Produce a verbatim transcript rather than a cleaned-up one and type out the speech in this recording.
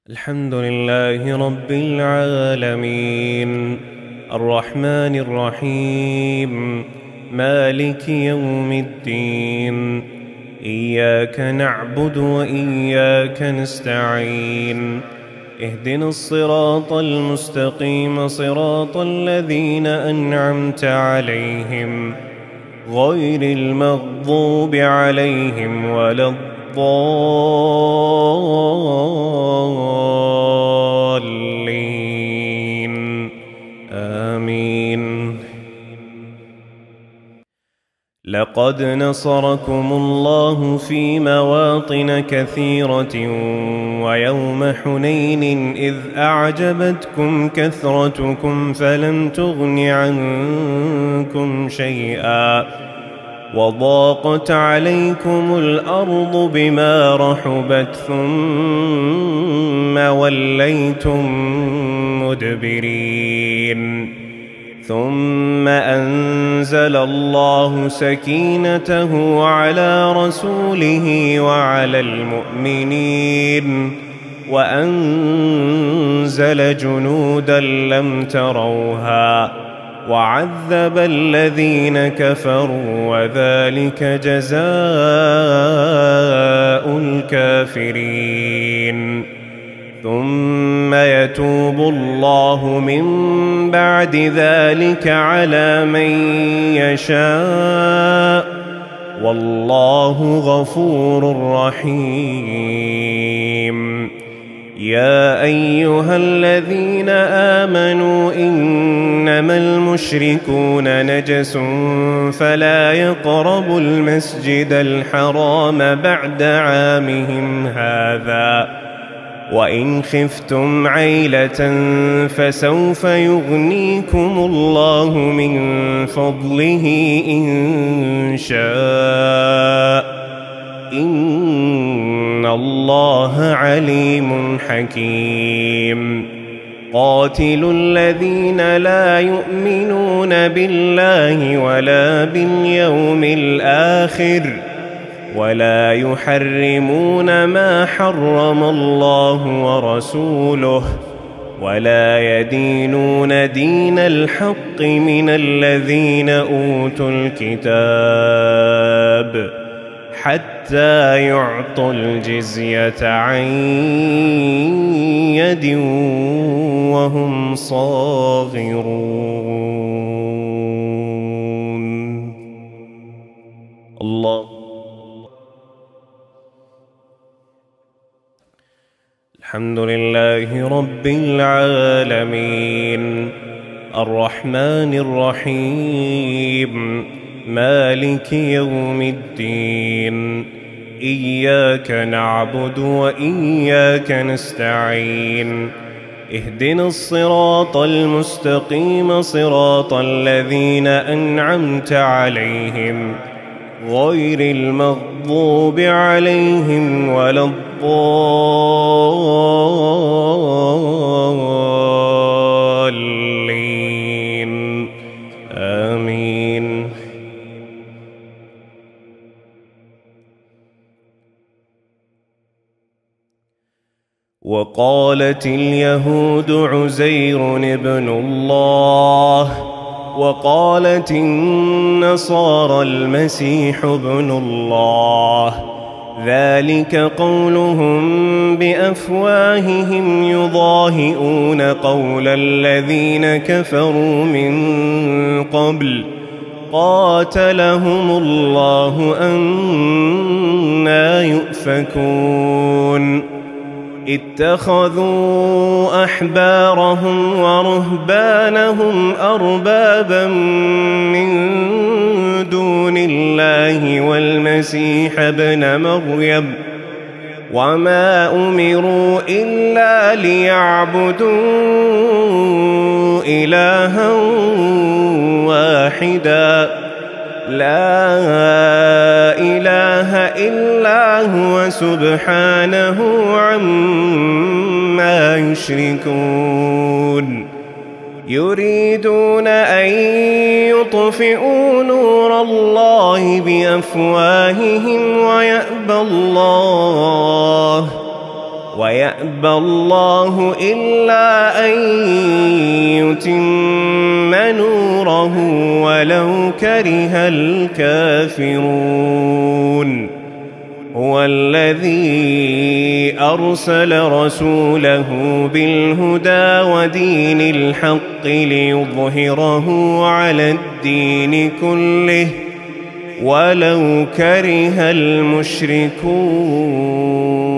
الحمد لله رب العالمين الرحمن الرحيم مالك يوم الدين إياك نعبد وإياك نستعين اهدنا الصراط المستقيم صراط الذين أنعمت عليهم غير المغضوب عليهم ولا الضالين آمين. لقد نصركم الله في مواطن كثيرة ويوم حنين إذ أعجبتكم كثرتكم فلم تغن عنكم شيئا وضاقت عليكم الأرض بما رحبت ثم وليتم مدبرين ثم أنزل الله سكينته على رسوله وعلى المؤمنين وأنزل جنودا لم تروها وعذب الذين كفروا وذلك جزاء الكافرين. ثم يتوب الله من بعد ذلك على من يشاء والله غفور رحيم. يا أيها الذين آمنوا إنما المشركون نجس فلا يقربوا المسجد الحرام بعد عامهم هذا وإن خفتم عيلة فسوف يغنيكم الله من فضله إن شاء إن الله عليم حكيم. قاتلوا الذين لا يؤمنون بالله ولا باليوم الآخر ولا يحرمون ما حرم الله ورسوله ولا يدينون دين الحق من الذين أوتوا الكتاب حتى يعطوا الجزية عن يد وهم صاغرون. الله. الحمد لله رب العالمين الرحمن الرحيم مالك يوم الدين إياك نعبد وإياك نستعين اهدنا الصراط المستقيم صراط الذين أنعمت عليهم غير المغضوب عليهم ولا الضالين آمين. وقالت اليهود عزير ابن الله وقالت النصارى المسيح ابن الله ذلك قولهم بأفواههم يضاهئون قول الذين كفروا من قبل قاتلهم الله أنى يؤفكون. اتخذوا أحبارهم ورهبانهم أربابا من دون الله والمسيح ابن مريم وما أمروا إلا ليعبدوا إلها واحدا لا إله إلا هو سبحانه عما يشركون. يريدون أن يطفئوا نور الله بأفواههم ويأبى الله ويأبى الله إلا أن يتم نوره ولو كره الكافرون هو الذي أرسل رسوله بالهدى ودين الحق ليظهره على الدين كله ولو كره المشركون.